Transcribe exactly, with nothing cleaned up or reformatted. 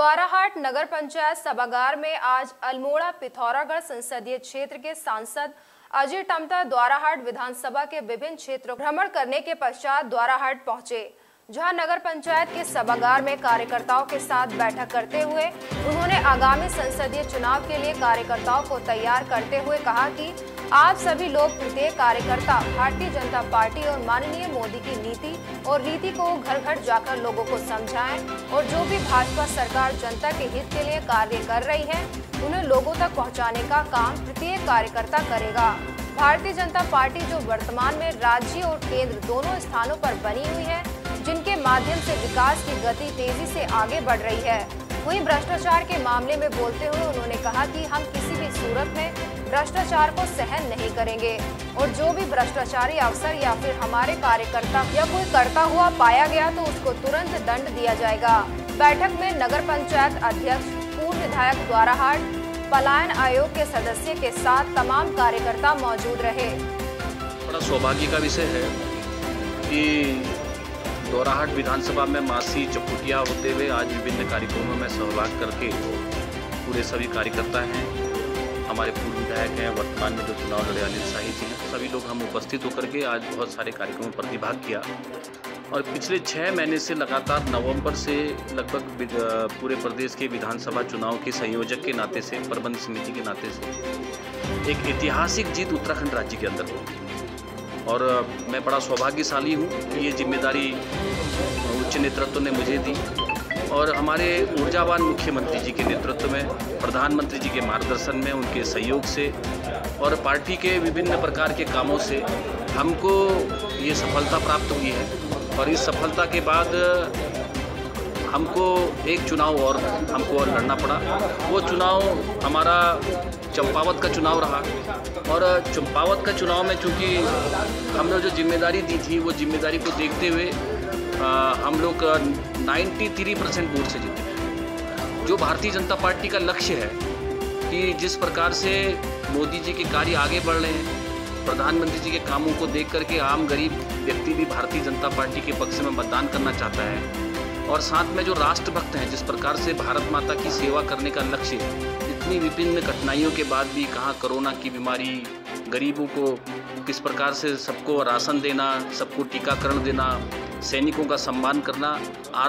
द्वाराहाट नगर पंचायत सभागार में आज अल्मोड़ा पिथौरागढ़ संसदीय क्षेत्र के सांसद अजय टम्टा द्वाराहाट विधानसभा के विभिन्न क्षेत्रों भ्रमण करने के पश्चात द्वाराहाट पहुंचे, जहां नगर पंचायत के सभागार में कार्यकर्ताओं के साथ बैठक करते हुए उन्होंने आगामी संसदीय चुनाव के लिए कार्यकर्ताओं को तैयार करते हुए कहा कि आप सभी लोग प्रत्येक कार्यकर्ता भारतीय जनता पार्टी और माननीय मोदी की नीति और रीति को घर घर जाकर लोगों को समझाएं और जो भी भाजपा सरकार जनता के हित के लिए कार्य कर रही है उन्हें लोगों तक पहुंचाने का काम प्रत्येक कार्यकर्ता करेगा। भारतीय जनता पार्टी जो वर्तमान में राज्य और केंद्र दोनों स्थानों पर बनी हुई है, जिनके माध्यम से विकास की गति तेजी से आगे बढ़ रही है। वहीं भ्रष्टाचार के मामले में बोलते हुए उन्होंने कहा कि हम किसी भी सूरत में भ्रष्टाचार को सहन नहीं करेंगे और जो भी भ्रष्टाचारी अफसर या फिर हमारे कार्यकर्ता या कोई करता हुआ पाया गया तो उसको तुरंत दंड दिया जाएगा। बैठक में नगर पंचायत अध्यक्ष, पूर्व विधायक द्वाराहाट, पलायन आयोग के सदस्य के साथ तमाम कार्यकर्ता मौजूद रहे। बड़ा सौभाग्य का विषय है कि द्वाराहाट विधानसभा में मासी चपुटिया होते हुए आज विभिन्न कार्यक्रमों में सहभाग करके पूरे सभी कार्यकर्ता हैं, हमारे पूर्व विधायक हैं, वर्तमान में जो चुनाव लड़े अनिल शाही जी हैं, सभी लोग हम उपस्थित होकर के आज बहुत सारे कार्यक्रमों में प्रतिभाग किया। और पिछले छः महीने से लगातार नवंबर से लगभग पूरे प्रदेश के विधानसभा चुनाव के संयोजक के नाते से, प्रबंध समिति के नाते से एक ऐतिहासिक जीत उत्तराखंड राज्य के अंदर होगी और मैं बड़ा सौभाग्यशाली हूँ कि ये जिम्मेदारी उच्च नेतृत्व ने मुझे दी और हमारे ऊर्जावान मुख्यमंत्री जी के नेतृत्व में, प्रधानमंत्री जी के मार्गदर्शन में, उनके सहयोग से और पार्टी के विभिन्न प्रकार के कामों से हमको ये सफलता प्राप्त हुई है। और इस सफलता के बाद हमको एक चुनाव और हमको और लड़ना पड़ा। वो चुनाव हमारा चंपावत का चुनाव रहा और चंपावत का चुनाव में चूँकि हमने जो जिम्मेदारी दी थी वो जिम्मेदारी को देखते हुए आ, हम लोग तिरानवे परसेंट वोट से जीते। जो भारतीय जनता पार्टी का लक्ष्य है कि जिस प्रकार से मोदी जी के कार्य आगे बढ़ रहे हैं, प्रधानमंत्री जी के कामों को देख करके आम गरीब व्यक्ति भी भारतीय जनता पार्टी के पक्ष में मतदान करना चाहता है और साथ में जो राष्ट्रभक्त हैं, जिस प्रकार से भारत माता की सेवा करने का लक्ष्य है, इतनी विभिन्न कठिनाइयों के बाद भी कहाँ कोरोना की बीमारी, गरीबों को किस प्रकार से सबको राशन देना, सबको टीकाकरण देना, सैनिकों का सम्मान करना,